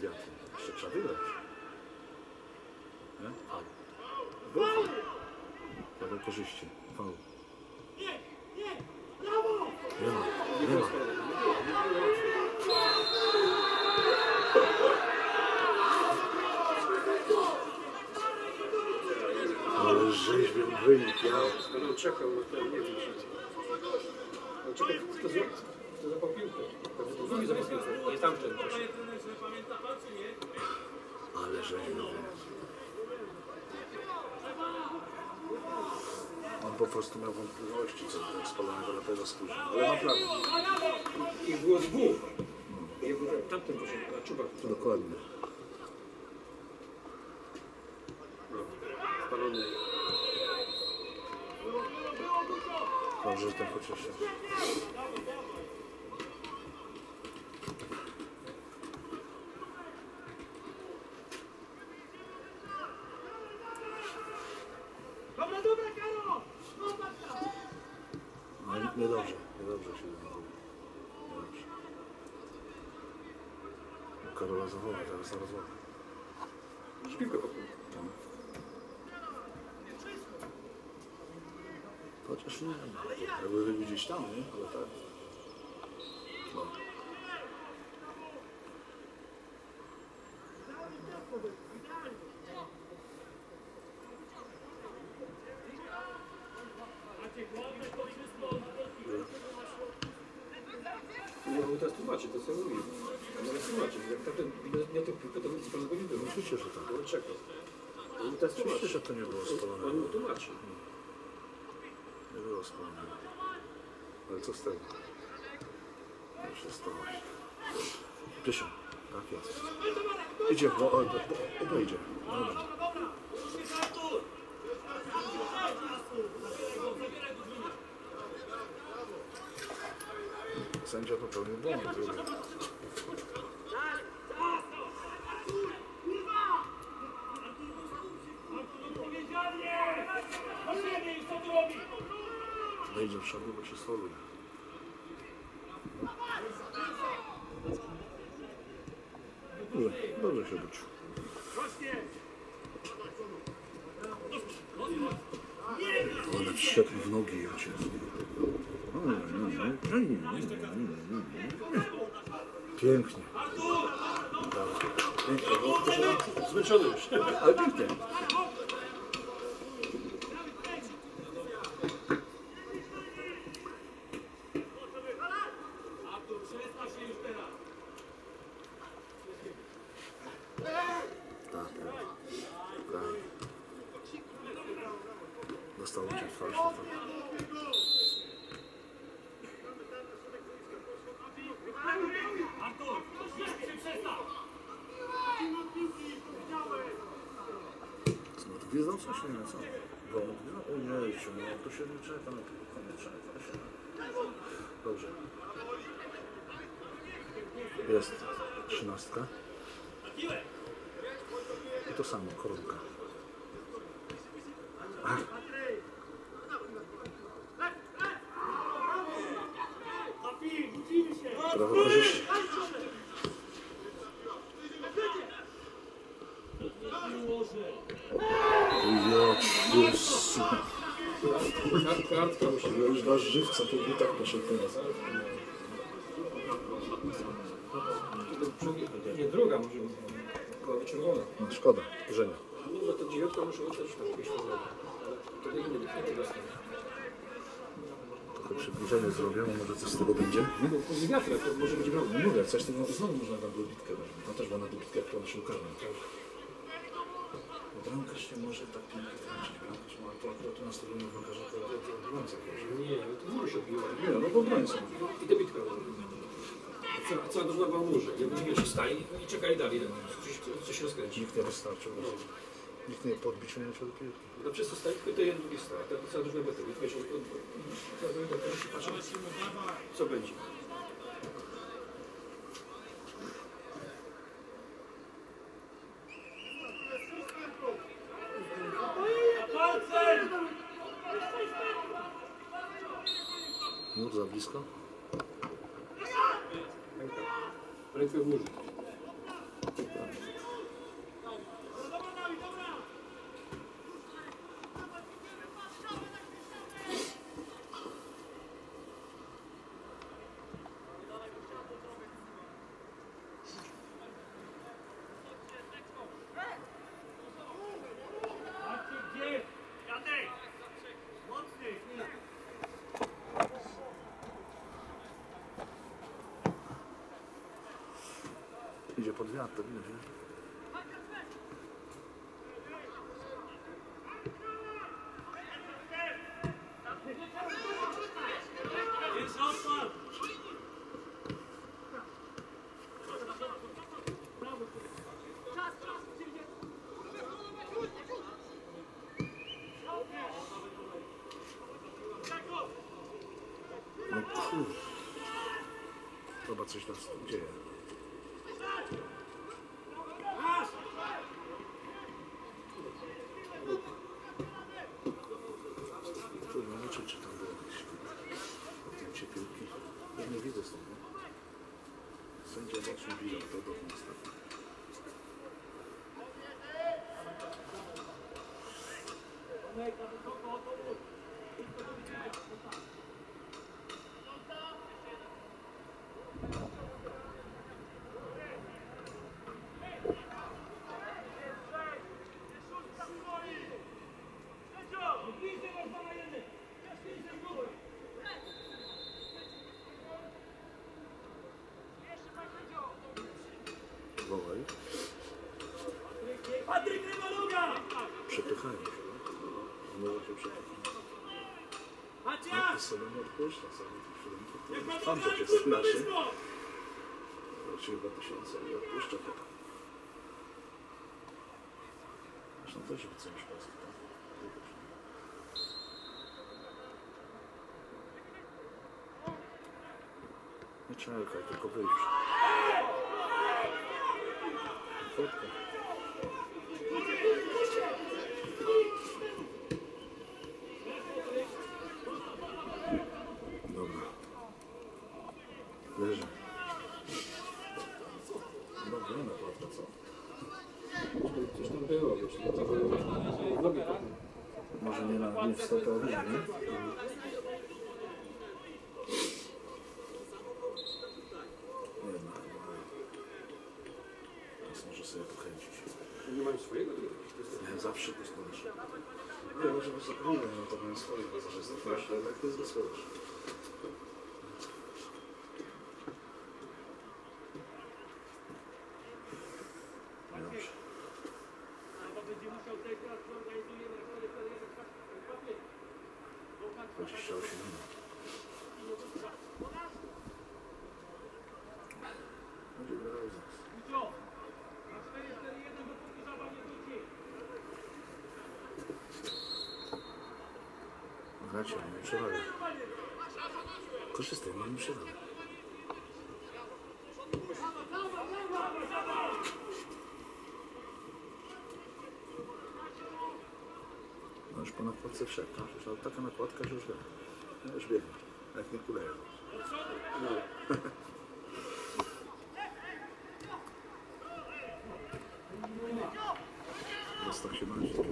wiatrem. Jeszcze trzeba wygrać. Nie? Faul. Był faul. Prawo korzyści. Faul. Nie ma. Nie ma. Ale rzeźbią wynik, ja. Będę czekał, no to nie wiem, no czekaj, kto zapał piłkę. To drugi zapał piłkę, nie tamten. Ale rzeźbią wynik. On po prostu miał wątpliwości co do spalonego na tego skórze. Ale ma prawo. Ich było dwóch. Tamten poszedł, na czubak. Dokładnie. No, spalony. Dobrze, że ten chociaż się... No niedobrze się zachowuje. Niedobrze. Karola zawoła, teraz zaraz ładnie. Piłkę popchnął. Chociaż nie, jakby wy gdzieś tam, nie? Ale tak. No. Ja mu teraz tłumaczę, to co mówię. Ja mu tłumaczę, jak tamten miał tę piłkę, to nic spalonego nie było. Oczywiście, że tak. On czekał. Ja mu teraz Oczywiście, tłumaczę. że to nie było spalone. On mu tłumaczy. Nie było spalone. Ale co z tego? Już jest to właśnie. Piesio. Tak jest. Idzie, obejdzie. Dobra. Sędzia popełnił błąd. Wejdzie w przodu, bo się sforuje. Dobrze się być. Ale wszedł w nogi, ja cię. Pięknie. Pięknie, bo zmęczony już. Ale pięknie. Dostał cię w twarz. Gwizdał coś? Nie wiem co. O nie, to się nie czeka na koniec. Dobrze. Jest 13. I to samo, koronka. Prawo korzyści. Jezus. Kartka musi być. Już dasz żywca, to i tak poszedł teraz. Nie, druga może być. Była czerwona. No, szkoda, Żenia. No to dziewiątka muszę ustać tam jakieś ale wtedy inny nie dostanie. Trochę przybliżenie zrobiono, może coś z tego będzie. No bo z wiatra to może być brał. No mówię, coś tego znowu można na dobitkę dać. Tam też była na dobitkę, jak to naszym karną. Bramkarz się może tak pięknie wręczyć. Bramkarz ma to akurat u nas tego nie bramkarza, to obrońca. Nie, to mur się odbiło. Nie, no bo obrońca. I dobitka. A cała drużyna była w murze. Jakby wiesz, staje i czekali dalej. Coś się rozkręci. Nikt nie wystarczył. Nikt nie podbić nie musiał do piłki. No przez to staje, tylko to jeden drugi staje. Ta cała drużyna była tego. Wiesz, co będzie? Mur za blisko. Rękę w murze. Idzie pod wiatr, to widać, nie? No kurde. Chyba coś tam dzieje. Trudno liczyć, czy tam było jakieś odjęcie piłki. Ja nie widzę stąd, nie? Sędzia mocno widział to do końca. Wołaj. Przepychają się. Znowu się przepychają. A sobie nie odpuszcza, sobie chwilę. Tam że jest naszy. 2000 i odpuszcza chyba. Zresztą też widzę już Polski, tak? Nie czekaj, tylko wyjść. Fotka. Dobra. Leży. Dobra, nie naprawdę, co? Coś tam było, wiesz, dlatego robię to. Może nie w stopę, nie? Nie ma. Teraz może sobie pokręcić. Nie mają swojego? Ja zawsze to skończę. Nie, może wysoko nie, no to mają swoje, ale jak to jest wesołość. Dobrze. 28 minut. Będzie grał zaraz. Gracie, nie przewagę. Korzystaj, nie przewagę. No już po nakładce wszedł, no? Już taka nakładka, że już gra. No już biegnie, jak nie kuleje. No. Jest 118.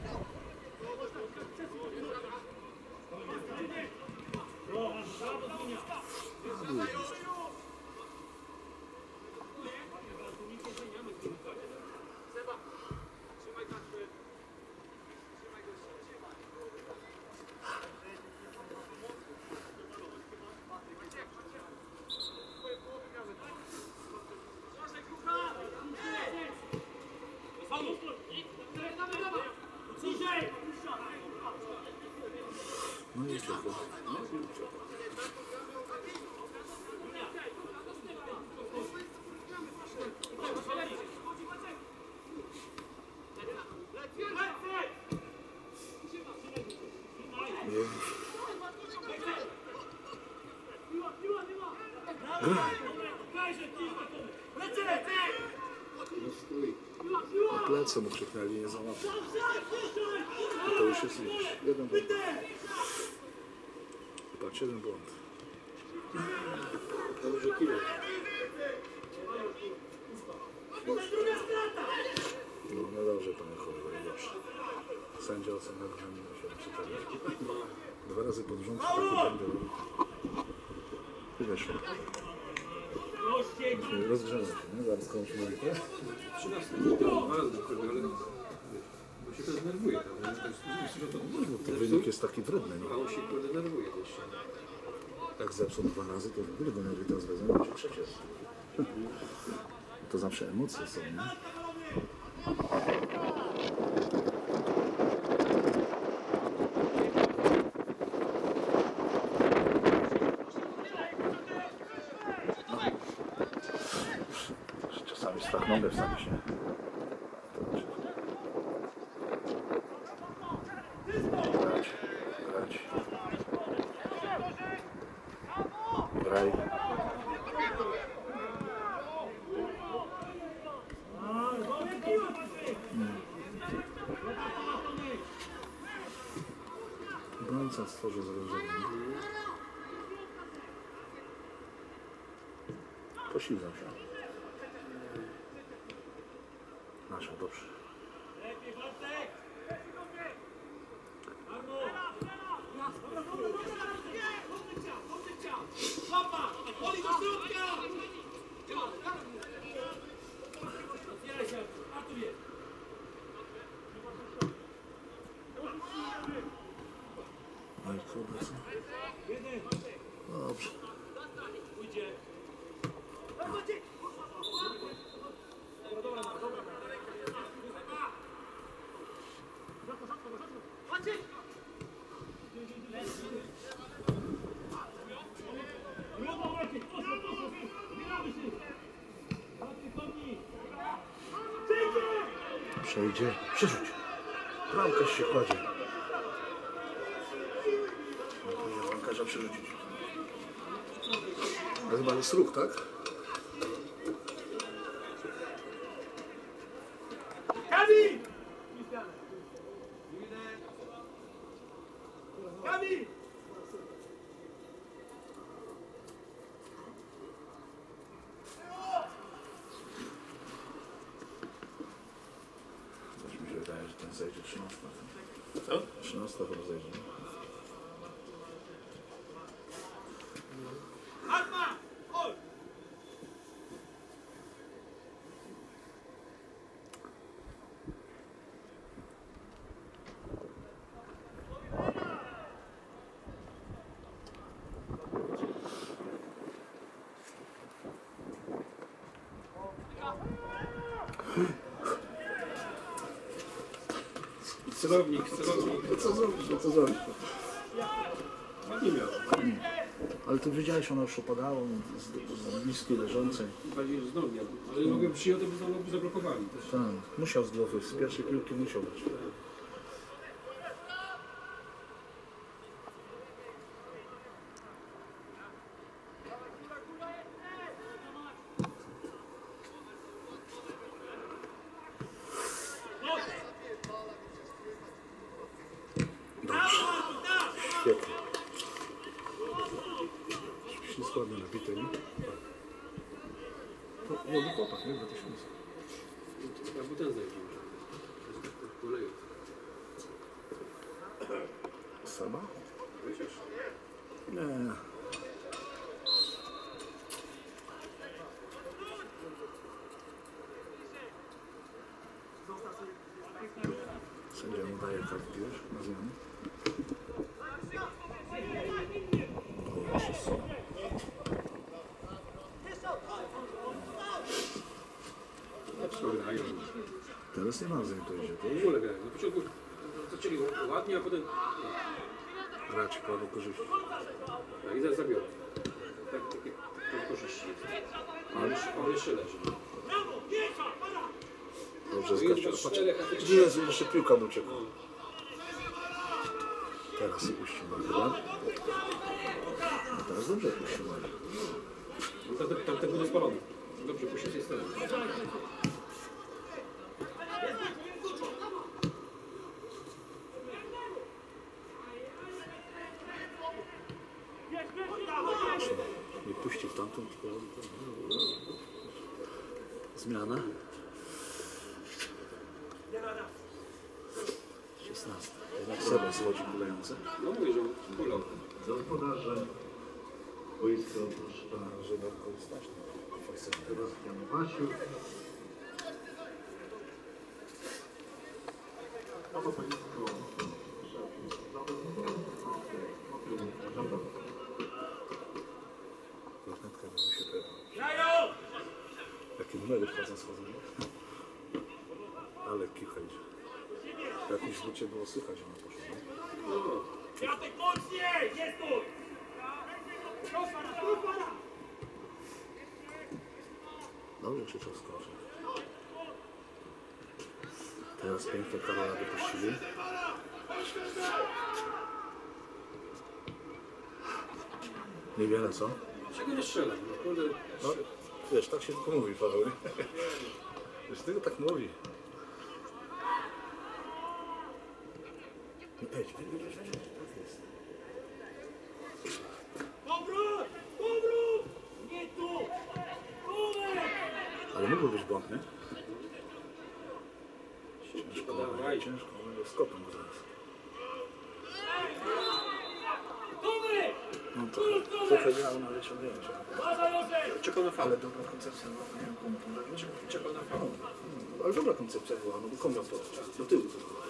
No i czego? Na plecy mu krzyknęli, nie załapał. I to już jest jeden błąd. Patrz, jeden błąd. To już kilo. No dobrze, panie Cholery, dobrze. Sędzia ocenia granic na 7-4. 2 razy pod rząd, taki będzie robił. I weszło. Rozgrzemy się, nie? Zaraz kończymy minutę. 13. Dwa razy do przodu, ale bo się to zdenerwuje. No, to wynik jest taki wredny, A nie? on się kurde denerwuje też. Jak zepsuł 2 razy, to w ogóle go nerwy teraz wezmą, będzie trzecie. To zawsze emocje są, nie? Czasami strach nogę wstawić, nie? Grać, grać. Graj. Obrońca stworzy zagrożenie. Posilną się. Nasza, dobrze. No i kurde, co? Dobrze. Przejdzie, przerzuć. Bramkarz się kładzie. No powinien bramkarza przerzucić. To chyba jest ruch, tak? Kamil! Kamil! Coś mi się wydaje, że ten zejdzie 13. Co? 13 chyba zejdzie. Arma! Oj! Celownik, celownik. No co zrobić, no co zrobić? Ładnie miał. Ale ty wiedziałeś, ona już opadało z bliskiej leżącej. Bardziej z nogi. Ale mogłem przyjąć, to by znowu zablokowali też. Tak, musiał z głowy, z pierwszej piłki musiał być. Dobrze, świetnie. Wszystko ładnie nabite, nie? To młody chłopak, nie? 2000. Albo ten zejdzie. Kolejny. Sama? Wiesz? Nie. Sędzia mu daje kartki już na zmianę. O, jeszcze są. Grają. Teraz nie ma zajęć, to idzie. W ogóle grają. Na początku zaczęli ładnie, a potem Grać prawo korzyści. tak, i zaraz zabiorą. Tak, takie korzyści jest. Ale jeszcze leży. Dobrze, No i zgadza. już Patrz, czterech, a ty gdzie jest? Jeszcze piłka mu uciekła. Teraz i puścimy chyba. Teraz dobrze puścimy. Tamten był spalony. Dobrze, puścił się z tym. Nie puści w tamtą, tylko... Zmiana. 16. Jednak sobie zwodzi kulejący. No mówię, że kulał. Gospodarze boisko opuszcza Że do korzystać. Sebastian Wasiuk. Oto boisko Kornetka by mi się pewno. Grają! Jakie numery wchodzą schodzą. Ale kicha idzie. W jakimś rzucie było słychać, że ona poszła. No, Kwiatek mocniej! Nie stój! Rozpada! Dobrze krzyczał skoczy. Teraz pięknie Karola wypuścili. Niewiele, co? czego nie strzelam? No, kurde, No, wiesz, tak się tylko mówi, Paweł. Nie? Wiesz, tylko tak mówi. No wejdź, tak jest. Powrót! Powrót! Nie tu! Numer! Ale mógł być błąd, nie? Ciężko, dawaj. ciężko, ale skopem go zaraz. Numer! No to trochę grał na wyciągnięcie. Baza Józef! czekał na Ale falę. dobra koncepcja była, nie wiem komu pomagać. Czekał na falę. Ale dobra koncepcja była, no bo komu to do tyłu tylko.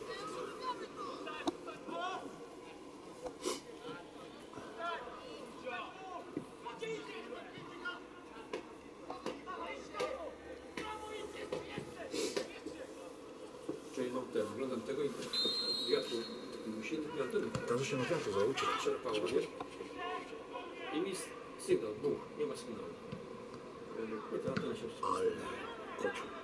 Czyli no ten, oglądam tego i wiatru, takim silnym wiatrem Tam się na wiatru zauczył. czerpało, wiesz? I mi sygnał, buch, nie ma sygnału. Kurde, a to na się Ale kociu.